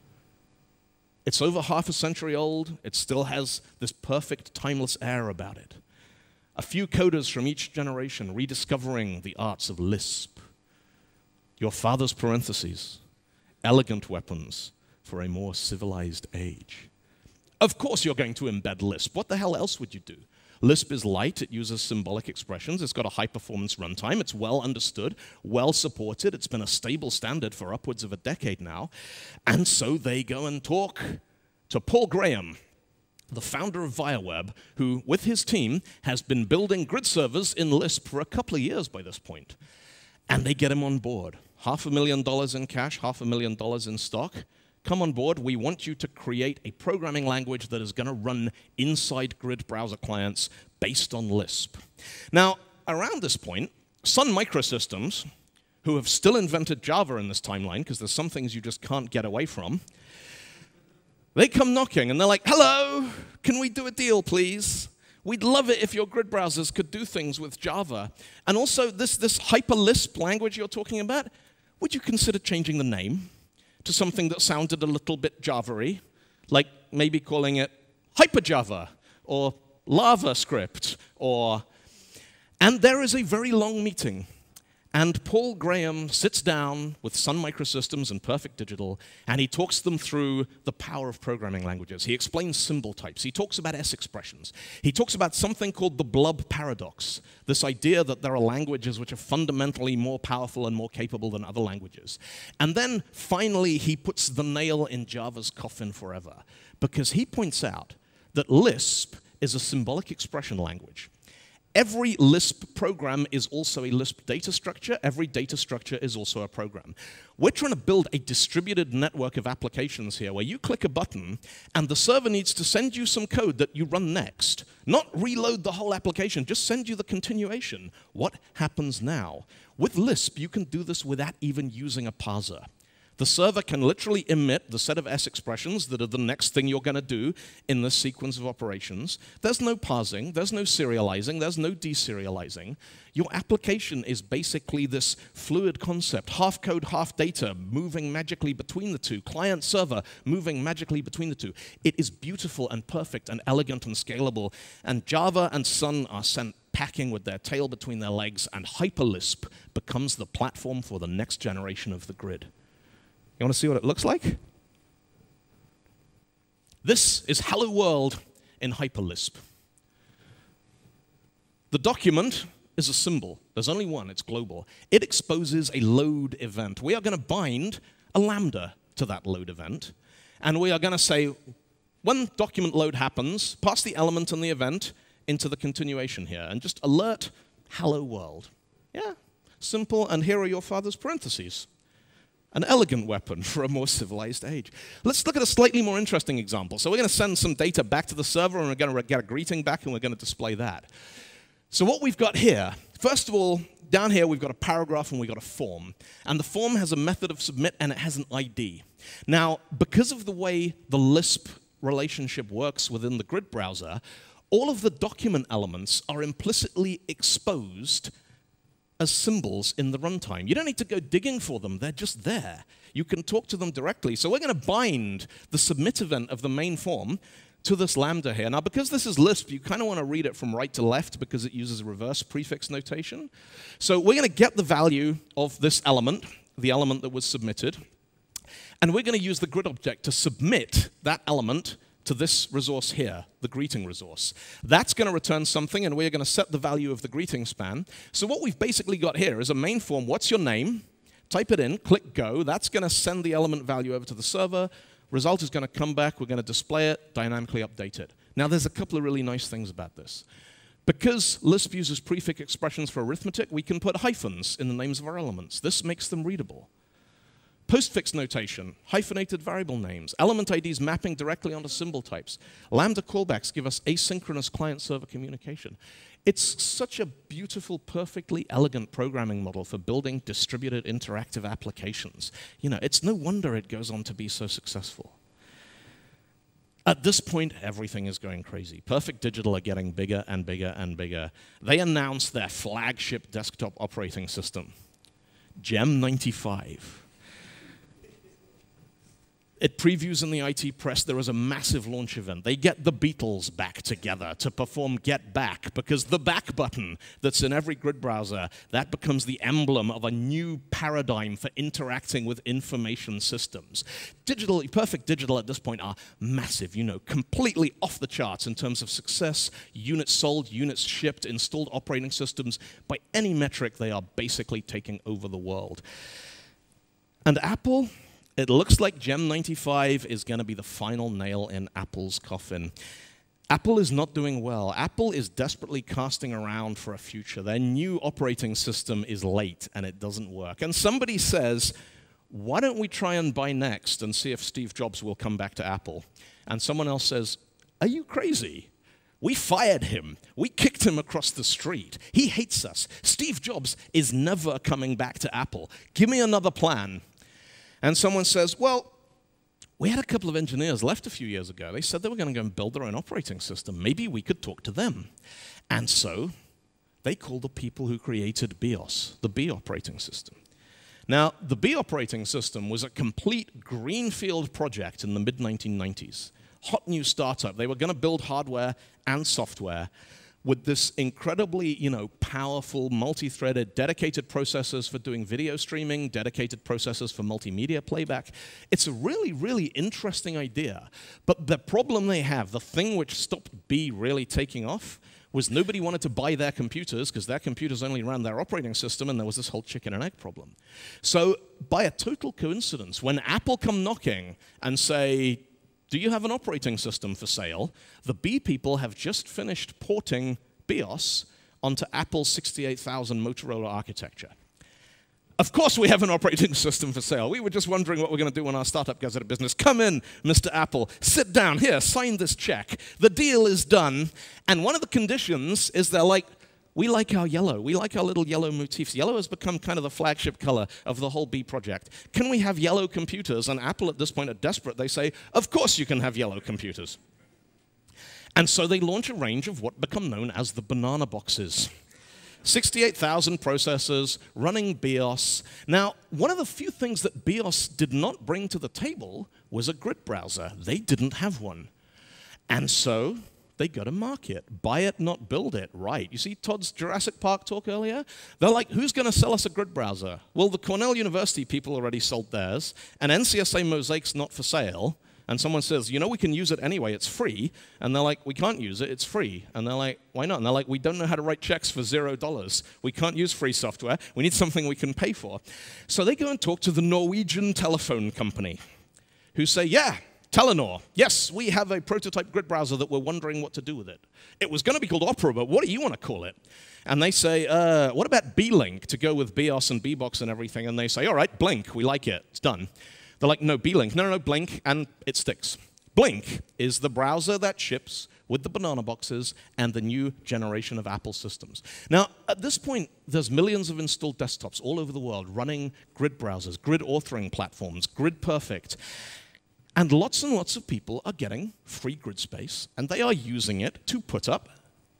It's over half a century old. It still has this perfect, timeless air about it. A few coders from each generation rediscovering the arts of Lisp. Your father's parentheses, elegant weapons for a more civilized age. Of course you're going to embed Lisp. What the hell else would you do? Lisp is light. It uses symbolic expressions. It's got a high-performance runtime. It's well understood, well supported. It's been a stable standard for upwards of a decade now. And so they go and talk to Paul Graham, the founder of ViaWeb, who, with his team, has been building grid servers in Lisp for a couple of years by this point. And they get him on board. $500,000 in cash, $500,000 in stock. Come on board. We want you to create a programming language that is going to run inside grid browser clients based on Lisp. Now, around this point, Sun Microsystems, who have still invented Java in this timeline, because there's some things you just can't get away from, they come knocking, and they're like, hello, can we do a deal, please? We'd love it if your grid browsers could do things with Java. And also, this hyper-Lisp language you're talking about, would you consider changing the name to something that sounded a little bit Java-y, like maybe calling it HyperJava or LavaScript or... And there is a very long meeting. And Paul Graham sits down with Sun Microsystems and Perfect Digital, and he talks them through the power of programming languages. He explains symbol types. He talks about S expressions. He talks about something called the blub paradox, this idea that there are languages which are fundamentally more powerful and more capable than other languages. And then, finally, he puts the nail in Java's coffin forever, because he points out that Lisp is a symbolic expression language. Every Lisp program is also a Lisp data structure. Every data structure is also a program. We're trying to build a distributed network of applications here where you click a button and the server needs to send you some code that you run next. Not reload the whole application, just send you the continuation. What happens now? With Lisp, you can do this without even using a parser. The server can literally emit the set of S expressions that are the next thing you're going to do in this sequence of operations. There's no parsing, there's no serializing, there's no deserializing. Your application is basically this fluid concept, half code, half data, moving magically between the two, client server moving magically between the two. It is beautiful and perfect and elegant and scalable, and Java and Sun are sent packing with their tail between their legs, and HyperLisp becomes the platform for the next generation of the grid. You want to see what it looks like? This is Hello World in HyperLisp. The document is a symbol. There's only one. It's global. It exposes a load event. We are going to bind a lambda to that load event, and we are going to say, when document load happens, pass the element and the event into the continuation here, and just alert Hello World. Yeah, simple, and here are your father's parentheses. An elegant weapon for a more civilized age. Let's look at a slightly more interesting example. So we're going to send some data back to the server, and we're going to get a greeting back, and we're going to display that. So what we've got here, first of all, down here we've got a paragraph and we've got a form. And the form has a method of submit, and it has an ID. Now, because of the way the Lisp relationship works within the grid browser, all of the document elements are implicitly exposed as symbols in the runtime. You don't need to go digging for them. They're just there. You can talk to them directly. So we're going to bind the submit event of the main form to this lambda here. Now, because this is Lisp, you kind of want to read it from right to left because it uses reverse prefix notation. So we're going to get the value of this element, the element that was submitted, and we're going to use the grid object to submit that element to this resource here, the greeting resource. That's going to return something, and we're going to set the value of the greeting span. So what we've basically got here is a main form. What's your name? Type it in, click go. That's going to send the element value over to the server. Result is going to come back. We're going to display it, dynamically update it. Now, there's a couple of really nice things about this. Because Lisp uses prefix expressions for arithmetic, we can put hyphens in the names of our elements. This makes them readable. Postfix notation, hyphenated variable names, element IDs mapping directly onto symbol types. Lambda callbacks give us asynchronous client-server communication. It's such a beautiful, perfectly elegant programming model for building distributed interactive applications. You know, it's no wonder it goes on to be so successful. At this point, everything is going crazy. Perfect Digital are getting bigger and bigger and bigger. They announced their flagship desktop operating system, Gem 95. It previews in the IT press. There is a massive launch event. They get the Beatles back together to perform Get Back, because the back button that's in every grid browser, that becomes the emblem of a new paradigm for interacting with information systems. Perfect Digital at this point are massive, you know, completely off the charts in terms of success, units sold, units shipped, installed operating systems. By any metric, they are basically taking over the world. And Apple? It looks like Gem 95 is going to be the final nail in Apple's coffin. Apple is not doing well. Apple is desperately casting around for a future. Their new operating system is late, and it doesn't work. And somebody says, why don't we try and buy Next and see if Steve Jobs will come back to Apple? And someone else says, are you crazy? We fired him. We kicked him across the street. He hates us. Steve Jobs is never coming back to Apple. Give me another plan. And someone says, well, we had a couple of engineers left a few years ago. They said they were going to go and build their own operating system. Maybe we could talk to them. And so they called the people who created BIOS, the B operating system. Now, the B operating system was a complete greenfield project in the mid-1990s. Hot new startup. They were going to build hardware and software. with this incredibly, powerful, multi-threaded, dedicated processors for doing video streaming, dedicated processors for multimedia playback. It's a really, really interesting idea. But the problem they have, the thing which stopped B really taking off, was nobody wanted to buy their computers because their computers only ran their operating system, and there was this whole chicken and egg problem. So by a total coincidence, when Apple come knocking and say, do you have an operating system for sale? The B people have just finished porting BIOS onto Apple's 68,000 Motorola architecture. Of course we have an operating system for sale. We were just wondering what we're going to do when our startup goes out of business. Come in, Mr. Apple. Sit down. Here, sign this check. The deal is done. And one of the conditions is they're like, we like our yellow. We like our little yellow motifs. Yellow has become kind of the flagship color of the whole B project. Can we have yellow computers? And Apple at this point are desperate. They say, of course you can have yellow computers. And so they launch a range of what become known as the banana boxes. 68,000 processors running BIOS. Now, one of the few things that BIOS did not bring to the table was a grid browser. They didn't have one. And so they go to market. Buy it, not build it. Right. You see Todd's Jurassic Park talk earlier? They're like, who's going to sell us a grid browser? Well, the Cornell University people already sold theirs, and NCSA Mosaic's not for sale. And someone says, we can use it anyway, it's free. And they're like, we can't use it, it's free. And they're like, why not? And they're like, we don't know how to write checks for $0. We can't use free software. We need something we can pay for. So they go and talk to the Norwegian telephone company, who say, yeah, Telenor, yes, we have a prototype grid browser that we're wondering what to do with it. It was going to be called Opera, but what do you want to call it? And they say, what about B-Link to go with BIOS and B-Box and everything? And they say, all right, Blink, we like it, it's done. They're like, no, B-Link. No, Blink, and it sticks. Blink is the browser that ships with the banana boxes and the new generation of Apple systems. Now, at this point, there's millions of installed desktops all over the world running grid browsers, grid authoring platforms, Grid Perfect. And lots of people are getting free grid space, and they are using it to put up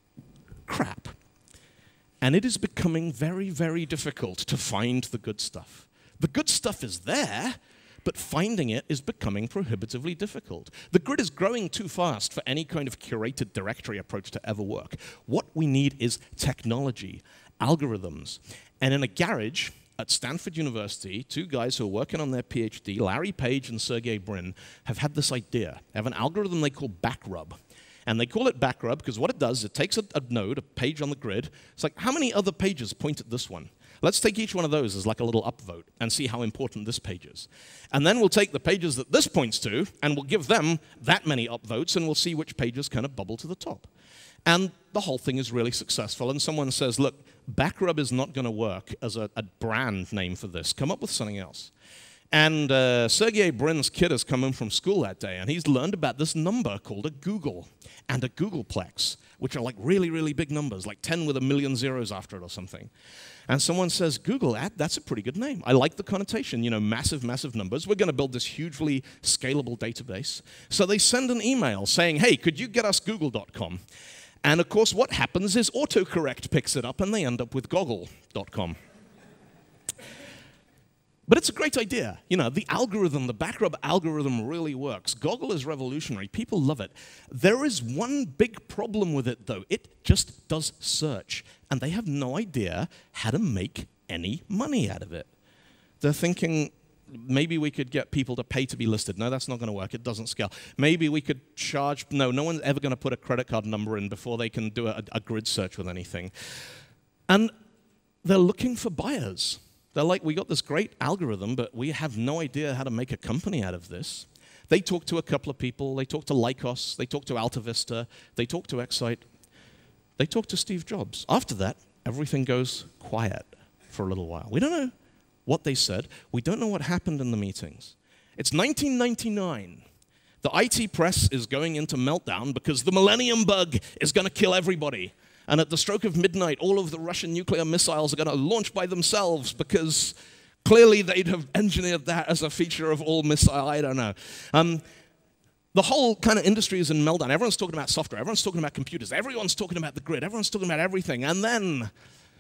crap. And it is becoming very, very difficult to find the good stuff. The good stuff is there, but finding it is becoming prohibitively difficult. The grid is growing too fast for any kind of curated directory approach to ever work. What we need is technology, algorithms. And in a garage at Stanford University, two guys who are working on their PhD, Larry Page and Sergey Brin, have had this idea. They have an algorithm they call backrub. And they call it backrub because what it does, it takes a node, a page on the grid. It's like, how many other pages point at this one? Let's take each one of those as like a little upvote and see how important this page is. And then we'll take the pages that this points to, and we'll give them that many upvotes, and we'll see which pages kind of bubble to the top. And the whole thing is really successful. And someone says, look, backrub is not going to work as a brand name for this. Come up with something else. And Sergey Brin's kid has come in from school that day, and he's learned about this number called a Google and a Googleplex, which are like really, really big numbers, like 10 with a million zeros after it or something. And someone says, Google, that's a pretty good name. I like the connotation, massive, massive numbers. We're going to build this hugely scalable database. So they send an email saying, hey, could you get us google.com? And of course, what happens is autocorrect picks it up, and they end up with goggle.com. But it's a great idea. The algorithm, the backrub algorithm really works. Goggle is revolutionary. People love it. There is one big problem with it, though. It just does search, and they have no idea how to make any money out of it. They're thinking, maybe we could get people to pay to be listed. No, that's not going to work. It doesn't scale. Maybe we could charge. No one's ever going to put a credit card number in before they can do a grid search with anything. And they're looking for buyers. They're like, we got this great algorithm, but we have no idea how to make a company out of this. They talk to a couple of people. They talk to Lycos. They talk to AltaVista. They talk to Excite. They talk to Steve Jobs. After that, everything goes quiet for a little while. We don't know what they said. We don't know what happened in the meetings. It's 1999. The IT press is going into meltdown because the millennium bug is going to kill everybody. And at the stroke of midnight, all of the Russian nuclear missiles are going to launch by themselves because clearly they'd have engineered that as a feature of all missile. I don't know. The whole kind of industry is in meltdown. Everyone's talking about software. Everyone's talking about computers. Everyone's talking about the grid. Everyone's talking about everything. And then,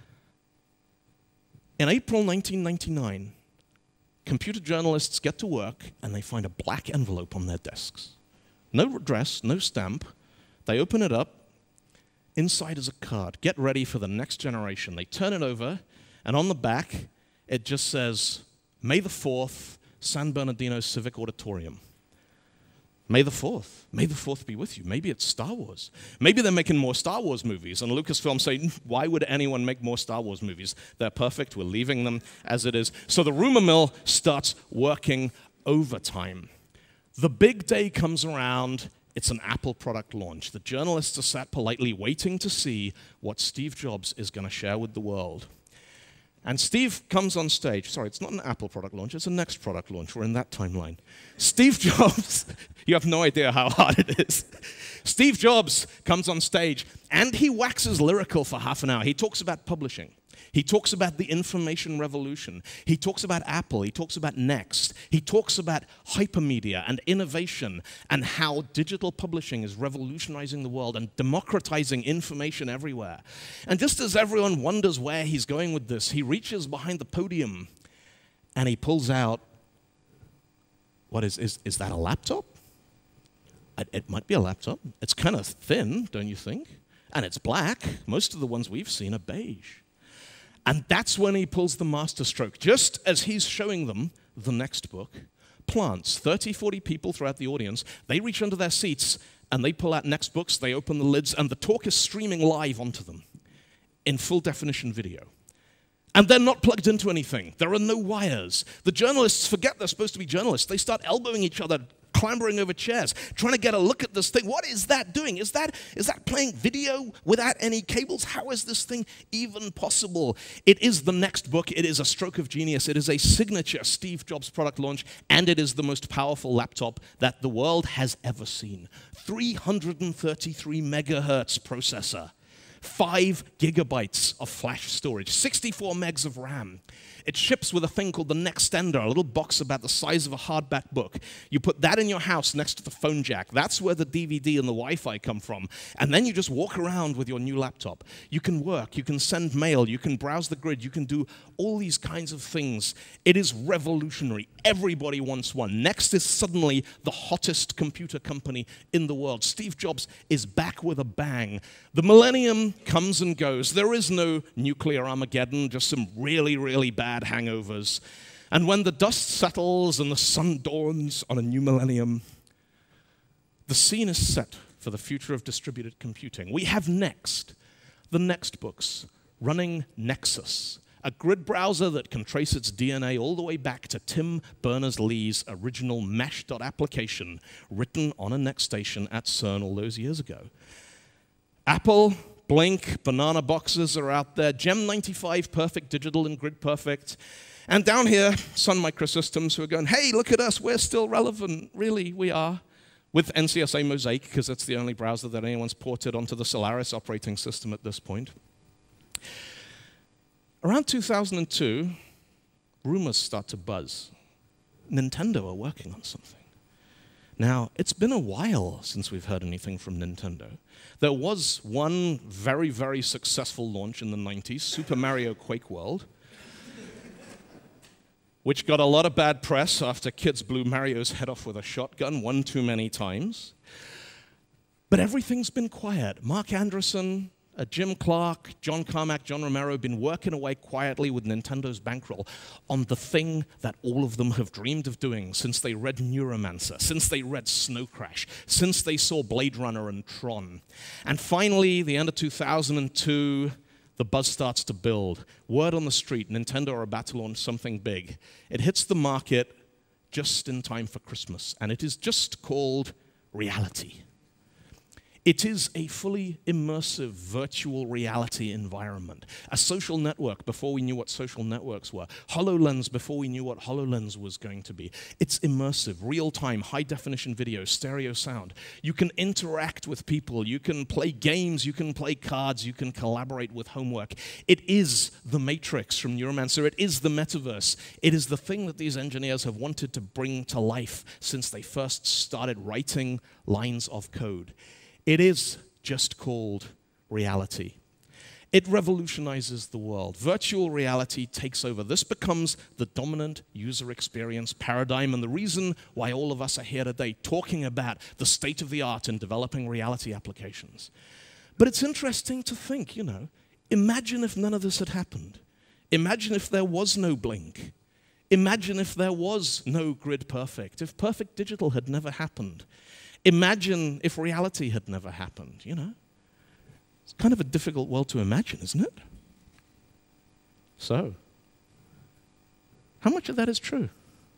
in April 1999, computer journalists get to work, and they find a black envelope on their desks. No address, no stamp. They open it up. inside is a card. Get ready for the next generation. They turn it over, and on the back, it just says, May the 4th, San Bernardino Civic Auditorium. May the 4th. May the 4th be with you. Maybe it's Star Wars. Maybe they're making more Star Wars movies, and Lucasfilm saying, why would anyone make more Star Wars movies? They're perfect. We're leaving them as it is. So the rumor mill starts working overtime. The big day comes around. It's an Apple product launch. The journalists are sat politely waiting to see what Steve Jobs is going to share with the world. And Steve comes on stage. Sorry, it's not an Apple product launch. It's a next product launch. We're in that timeline. Steve Jobs, you have no idea how hard it is. Steve Jobs comes on stage, and he waxes lyrical for half an hour. He talks about publishing. He talks about the information revolution. He talks about Apple. He talks about Next. He talks about hypermedia and innovation and how digital publishing is revolutionizing the world and democratizing information everywhere. And just as everyone wonders where he's going with this, he reaches behind the podium and he pulls out, what is that a laptop? It might be a laptop. It's kind of thin, don't you think? And it's black. Most of the ones we've seen are beige. And that's when he pulls the masterstroke. Just as he's showing them the next book, plants, 30, 40 people throughout the audience, they reach under their seats and they pull out next books, they open the lids, and the talk is streaming live onto them in full definition video. And they're not plugged into anything. There are no wires. The journalists forget they're supposed to be journalists. They start elbowing each other, clambering over chairs, trying to get a look at this thing. What is that doing? Is that playing video without any cables? How is this thing even possible? It is the next book. It is a stroke of genius. It is a signature Steve Jobs product launch, and it is the most powerful laptop that the world has ever seen. 333 megahertz processor. 5 gigabytes of flash storage, 64 megs of RAM. It ships with a thing called the Nextender, a little box about the size of a hardback book. You put that in your house next to the phone jack. That's where the DVD and the Wi-Fi come from. And then you just walk around with your new laptop. You can work, you can send mail, you can browse the grid, you can do all these kinds of things. It is revolutionary. Everybody wants one. Next is suddenly the hottest computer company in the world. Steve Jobs is back with a bang. The millennium comes and goes. There is no nuclear Armageddon, just some really, really bad hangovers. And when the dust settles and the sun dawns on a new millennium, the scene is set for the future of distributed computing. We have Next, the Next books, running Nexus, a grid browser that can trace its DNA all the way back to Tim Berners-Lee's original mesh.application written on a Next station at CERN all those years ago. Apple, Blink, Banana boxes are out there. Gem 95, perfect digital and grid perfect. And down here, Sun Microsystems who are going, hey, look at us, we're still relevant. Really, we are. With NCSA Mosaic, because it's the only browser that anyone's ported onto the Solaris operating system at this point. Around 2002, rumors start to buzz. Nintendo are working on something. Now, it's been a while since we've heard anything from Nintendo. There was one very, very successful launch in the 90s, Super Mario Quake World, which got a lot of bad press after kids blew Mario's head off with a shotgun one too many times. But everything's been quiet. Marc Andreessen, Jim Clark, John Carmack, John Romero have been working away quietly with Nintendo's bankroll on the thing that all of them have dreamed of doing since they read Neuromancer, since they read Snow Crash, since they saw Blade Runner and Tron. And finally, the end of 2002, the buzz starts to build. Word on the street, Nintendo are about to launch something big. It hits the market just in time for Christmas, and it is just called Reality. It is a fully immersive virtual reality environment, a social network before we knew what social networks were, HoloLens before we knew what HoloLens was going to be. It's immersive, real-time, high-definition video, stereo sound. You can interact with people, you can play games, you can play cards, you can collaborate with homework. It is the Matrix from Neuromancer. It is the metaverse. It is the thing that these engineers have wanted to bring to life since they first started writing lines of code. It is just called reality. It revolutionizes the world. Virtual reality takes over. This becomes the dominant user experience paradigm and the reason why all of us are here today talking about the state of the art in developing reality applications. But it's interesting to think, imagine if none of this had happened. Imagine if there was no blink. Imagine if there was no grid perfect, if perfect digital had never happened. Imagine if reality had never happened, It's kind of a difficult world to imagine, isn't it? So, how much of that is true?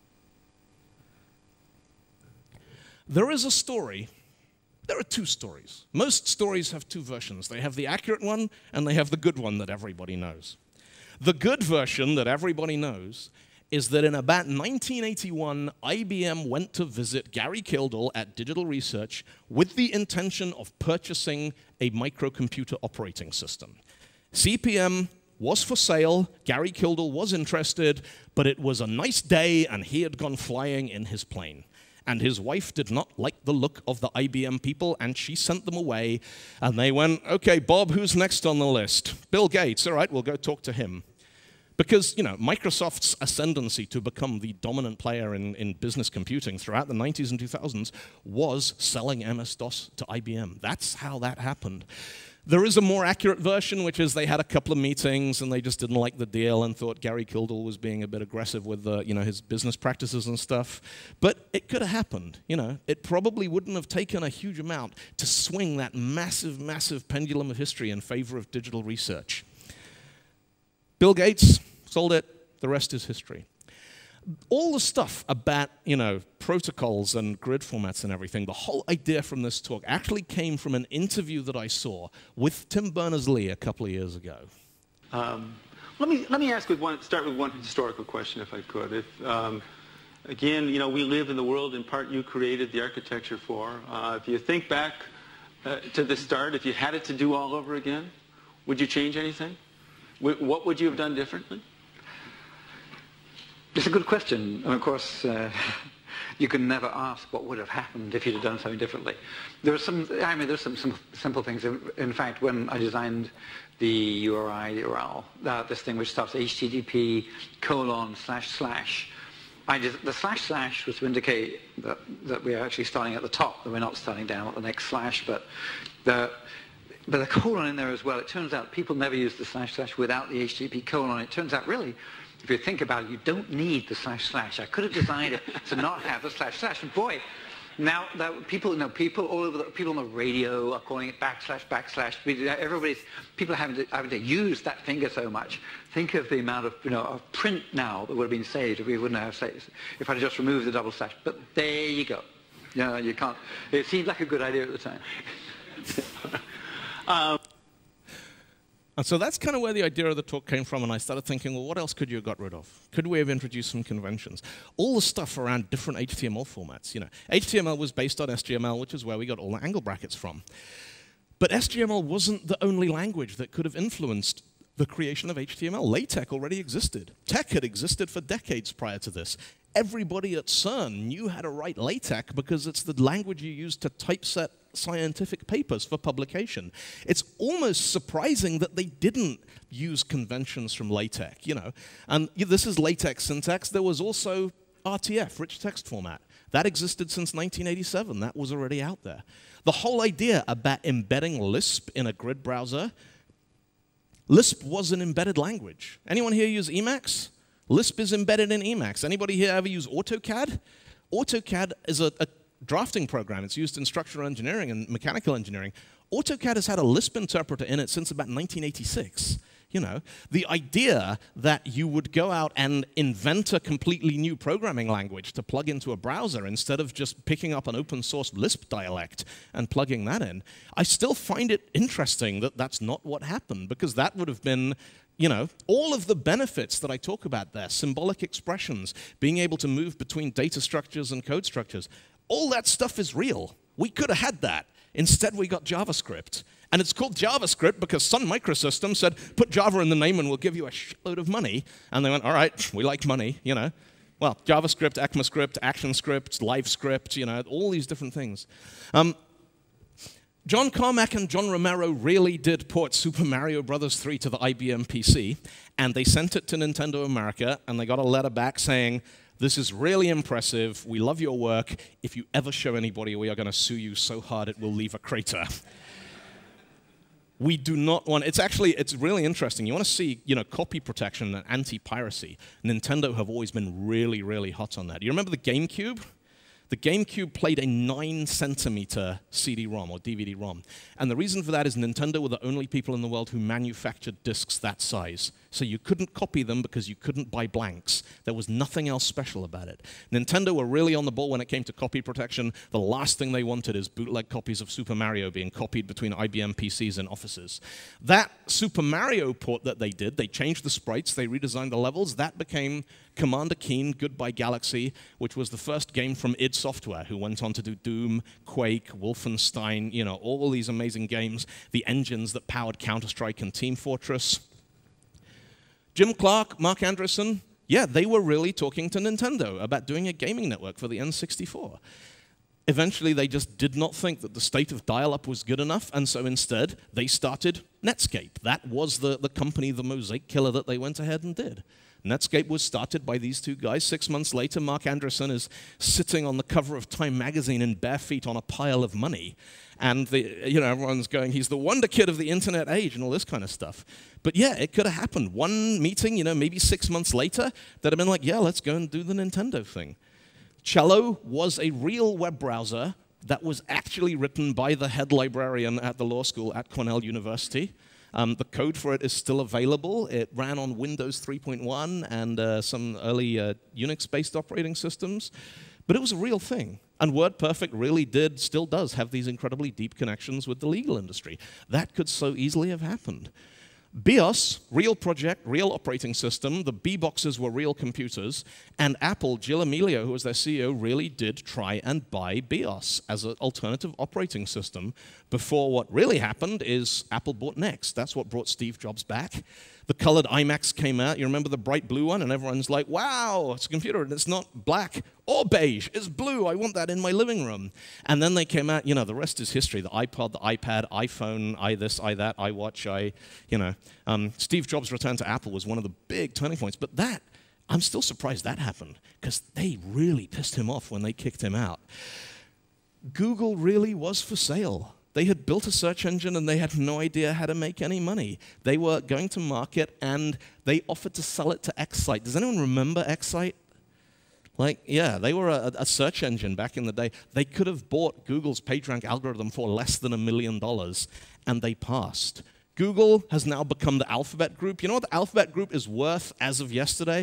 There is a story. There are two stories. Most stories have two versions. They have the accurate one, and they have the good one that everybody knows. The good version that everybody knows is that in about 1981, IBM went to visit Gary Kildall at Digital Research with the intention of purchasing a microcomputer operating system. CPM was for sale, Gary Kildall was interested, but it was a nice day and he had gone flying in his plane. And his wife did not like the look of the IBM people, and she sent them away, and they went, okay, Bob, who's next on the list? Bill Gates, all right, we'll go talk to him. Because, Microsoft's ascendancy to become the dominant player in business computing throughout the 90s and 2000s was selling MS-DOS to IBM. That's how that happened. There is a more accurate version, which is they had a couple of meetings and they just didn't like the deal and thought Gary Kildall was being a bit aggressive with his business practices and stuff. But it could have happened. It probably wouldn't have taken a huge amount to swing that massive, massive pendulum of history in favor of digital research. Bill Gates sold it. The rest is history. All the stuff about, protocols and grid formats and everything, the whole idea from this talk actually came from an interview that I saw with Tim Berners-Lee a couple of years ago. Let me start with one historical question, if I could. Again, we live in the world in part you created the architecture for. If you think back to the start, if you had it to do all over again, would you change anything? What would you have done differently? It's a good question, and of course, you can never ask what would have happened if you'd have done something differently. There's some simple things. In fact, when I designed the URL, this thing which starts HTTP:// the / was to indicate that we are actually starting at the top, that we're not starting down at the next slash, but the colon in there as well. It turns out people never use the / without the HTTP colon. It turns out really, if you think about it, you don't need the // I could have designed it to not have the // and boy, now that people all over people on the radio are calling it // people are having to use that finger so much. Think of the amount of print now that would have been saved if we wouldn't have if I had just removed the double slash. But there you go. You can't. It seemed like a good idea at the time. And so that's kind of where the idea of the talk came from, and I started thinking, well, what else could you have got rid of? Could we have introduced some conventions? All the stuff around different HTML formats. HTML was based on SGML, which is where we got all the angle brackets from. But SGML wasn't the only language that could have influenced the creation of HTML. LaTeX already existed. Tech had existed for decades prior to this. Everybody at CERN knew how to write LaTeX because it's the language you use to typeset scientific papers for publication. It's almost surprising that they didn't use conventions from LaTeX, And this is LaTeX syntax. There was also RTF, rich text format. That existed since 1987. That was already out there. The whole idea about embedding Lisp in a grid browser, Lisp was an embedded language. Anyone here use Emacs? Lisp is embedded in Emacs. Anybody here ever use AutoCAD? AutoCAD is a drafting program. It's used in structural engineering and mechanical engineering. AutoCAD has had a Lisp interpreter in it since about 1986. The idea that you would go out and invent a completely new programming language to plug into a browser instead of just picking up an open source Lisp dialect and plugging that in, I still find it interesting that that's not what happened, because that would have been all of the benefits that I talk about there, symbolic expressions, being able to move between data structures and code structures, all that stuff is real. We could have had that. Instead, we got JavaScript. And it's called JavaScript because Sun Microsystems said, put Java in the name and we'll give you a shitload of money. And they went, all right, we like money, Well, JavaScript, ECMAScript, ActionScript, LiveScript, all these different things. John Carmack and John Romero really did port Super Mario Bros. 3 to the IBM PC, and they sent it to Nintendo America, and they got a letter back saying, this is really impressive, we love your work, if you ever show anybody, we are going to sue you so hard it will leave a crater. We do not want, it's really interesting. You want to see, copy protection and anti-piracy. Nintendo have always been really, really hot on that. You remember the GameCube? The GameCube played a 9-centimeter CD-ROM or DVD-ROM. And the reason for that is Nintendo were the only people in the world who manufactured discs that size. So you couldn't copy them because you couldn't buy blanks. There was nothing else special about it. Nintendo were really on the ball when it came to copy protection. The last thing they wanted is bootleg copies of Super Mario being copied between IBM PCs and offices. That Super Mario port that they did, they changed the sprites, they redesigned the levels, that became Commander Keen, Goodbye Galaxy, which was the first game from id Software, who went on to do Doom, Quake, Wolfenstein, all these amazing games, the engines that powered Counter-Strike and Team Fortress. Jim Clark, Marc Andreessen, yeah, they were really talking to Nintendo about doing a gaming network for the N64. Eventually, they just did not think that the state of dial-up was good enough, and so instead, they started Netscape. That was the company, the mosaic killer that they went ahead and did. Netscape was started by these two guys. 6 months later, Marc Andreessen is sitting on the cover of Time magazine in bare feet on a pile of money. And everyone's going, he's the wonder kid of the internet age and all this kind of stuff. But yeah, it could have happened. One meeting, maybe 6 months later, that have been like, yeah, let's go and do the Nintendo thing. Cello was a real web browser that was actually written by the head librarian at the law school at Cornell University. The code for it is still available. It ran on Windows 3.1 and some early Unix-based operating systems. But it was a real thing. And WordPerfect really still does have these incredibly deep connections with the legal industry. That could so easily have happened. BIOS, real project, real operating system. The B-boxes were real computers. And Apple, Jill Amelio, who was their CEO, really did try and buy BIOS as an alternative operating system before what really happened is Apple bought Next. That's what brought Steve Jobs back. The colored iMacs came out. You remember the bright blue one? And everyone's like, wow, it's a computer, and it's not black or beige. It's blue. I want that in my living room. And then they came out, the rest is history. The iPod, the iPad, iPhone, this, that, iWatch, Steve Jobs' return to Apple was one of the big turning points. But I'm still surprised that happened, because they really pissed him off when they kicked him out. Google really was for sale. They had built a search engine and they had no idea how to make any money. They were going to market and they offered to sell it to Excite. Does anyone remember Excite? They were a search engine back in the day. They could have bought Google's PageRank algorithm for less than $1 million, and they passed. Google has now become the Alphabet Group. You know what the Alphabet Group is worth as of yesterday?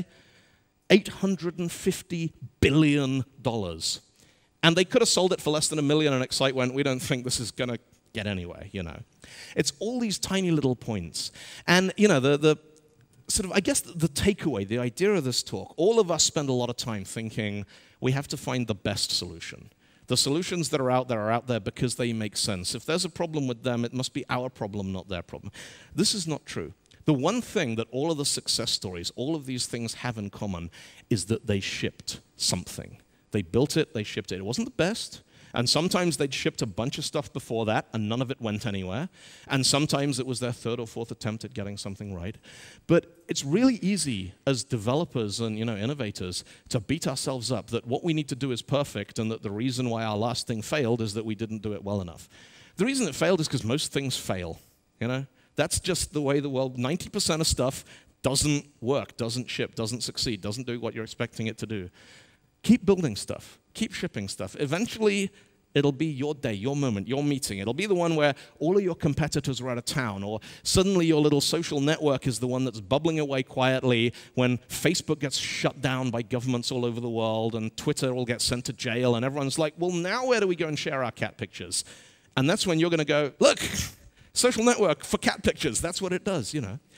$850 billion. And they could have sold it for less than $1 million, and Excite went, we don't think this is going to get anywhere, It's all these tiny little points. And, the I guess the takeaway, the idea of this talk, all of us spend a lot of time thinking we have to find the best solution. The solutions that are out there because they make sense. If there's a problem with them, it must be our problem, not their problem. This is not true. The one thing that all of the success stories, all of these things have in common is that they shipped something. They built it, they shipped it. It wasn't the best, and sometimes they'd shipped a bunch of stuff before that, and none of it went anywhere, and sometimes it was their third or fourth attempt at getting something right. But it's really easy as developers and innovators to beat ourselves up that what we need to do is perfect, and that the reason why our last thing failed is that we didn't do it well enough. The reason it failed is because most things fail, That's just the way the world, 90% of stuff doesn't work, doesn't ship, doesn't succeed, doesn't do what you're expecting it to do. Keep building stuff. Keep shipping stuff. Eventually, it'll be your day, your moment, your meeting. It'll be the one where all of your competitors are out of town, or suddenly your little social network is the one that's bubbling away quietly when Facebook gets shut down by governments all over the world, and Twitter will get sent to jail, and everyone's like, well, now where do we go and share our cat pictures? And that's when you're going to go, look, social network for cat pictures. That's what it does,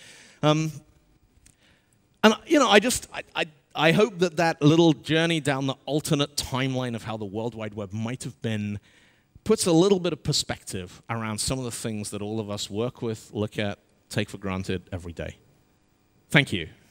I hope that little journey down the alternate timeline of how the World Wide Web might have been puts a little bit of perspective around some of the things that all of us work with, look at, take for granted every day. Thank you.